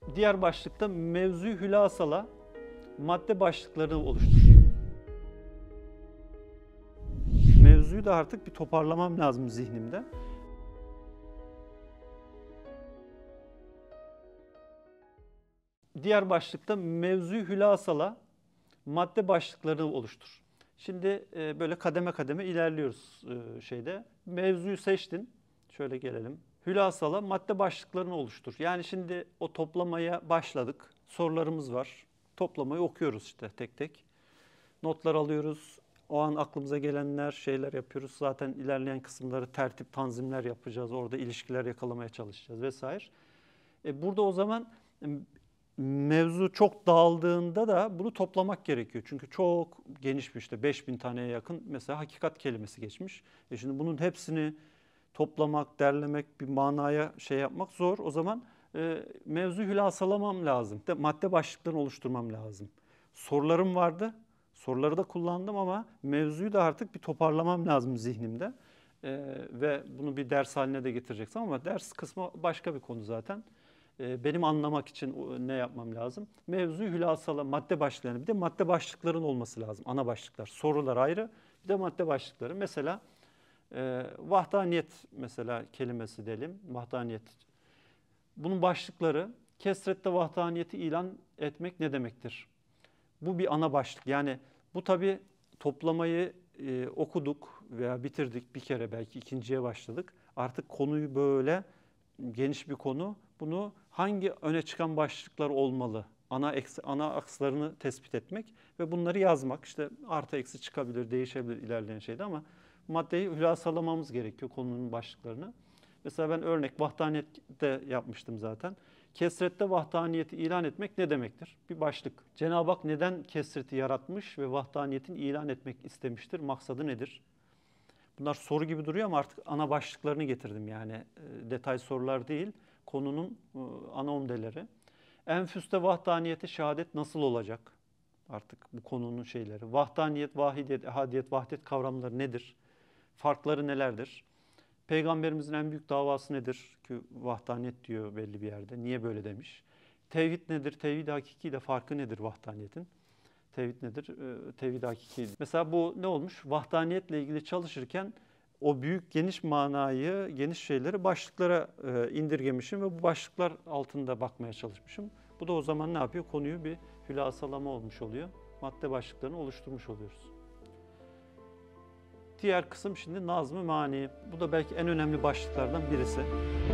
Diğer başlıkta mevzuyu hülasala madde başlıklarını oluşturur. Mevzuyu da artık bir toparlamam lazım zihnimde. Diğer başlıkta mevzuyu hülasala madde başlıklarını oluştur. Şimdi böyle kademe kademe ilerliyoruz şeyde. Mevzuyu seçtin. Şöyle gelelim. Hülasala madde başlıklarını oluştur. Yani şimdi o toplamaya başladık. Sorularımız var. Toplamayı okuyoruz işte tek tek. Notlar alıyoruz. O an aklımıza gelenler, şeyler yapıyoruz. Zaten ilerleyen kısımları tertip, tanzimler yapacağız. Orada ilişkiler yakalamaya çalışacağız vesaire. Burada o zaman mevzu çok dağıldığında da bunu toplamak gerekiyor. Çünkü çok geniş bir işte 5000 taneye yakın mesela hakikat kelimesi geçmiş. Şimdi bunun hepsini toplamak, derlemek, bir manaya şey yapmak zor. O zaman mevzu hülasalamam lazım. Madde başlıklarını oluşturmam lazım. Sorularım vardı. Soruları da kullandım ama mevzuyu da artık bir toparlamam lazım zihnimde. Ve bunu bir ders haline de getireceksin ama ders kısmı başka bir konu zaten. Benim anlamak için ne yapmam lazım? Mevzuyu hülasala, madde başlıklarını, bir de madde başlıkların olması lazım. Ana başlıklar, sorular ayrı, bir de madde başlıkları. Mesela vahdaniyet mesela kelimesi diyelim, vahdaniyet. Bunun başlıkları, kesrette vahdaniyeti ilan etmek ne demektir? Bu bir ana başlık. Yani bu tabii toplamayı okuduk veya bitirdik bir kere, belki ikinciye başladık. Artık konuyu böyle geniş bir konu. Bunu hangi öne çıkan başlıklar olmalı? Ana akslarını tespit etmek ve bunları yazmak. İşte artı eksi çıkabilir, değişebilir ilerleyen şeyde ama maddeyi hülasalamamız gerekiyor konunun başlıklarını. Mesela ben örnek vahdaniyette yapmıştım zaten. Kesrette vahdaniyeti ilan etmek ne demektir? Bir başlık. Cenab-ı Hak neden kesreti yaratmış ve vahdaniyetin ilan etmek istemiştir? Maksadı nedir? Bunlar soru gibi duruyor ama artık ana başlıklarını getirdim yani. Detay sorular değil, konunun ana omdeleri. Enfüste vahdaniyeti şehadet nasıl olacak? Artık bu konunun şeyleri. Vahdaniyet, vahidiyet, ehadiyet, vahdet kavramları nedir? Farkları nelerdir? Peygamberimizin en büyük davası nedir? Ki vahdaniyet diyor belli bir yerde. Niye böyle demiş? Tevhid nedir? Tevhid-i hakiki ile farkı nedir vahdaniyetin? Tevhid nedir? Tevhid-i hakiki. Mesela bu ne olmuş? Vahdaniyetle ilgili çalışırken o büyük geniş manayı, geniş şeyleri başlıklara indirgemişim ve bu başlıklar altında bakmaya çalışmışım. Bu da o zaman ne yapıyor? Konuyu bir hülasalama olmuş oluyor. Madde başlıklarını oluşturmuş oluyoruz. Diğer kısım şimdi nazm-ı mani. Bu da belki en önemli başlıklardan birisi.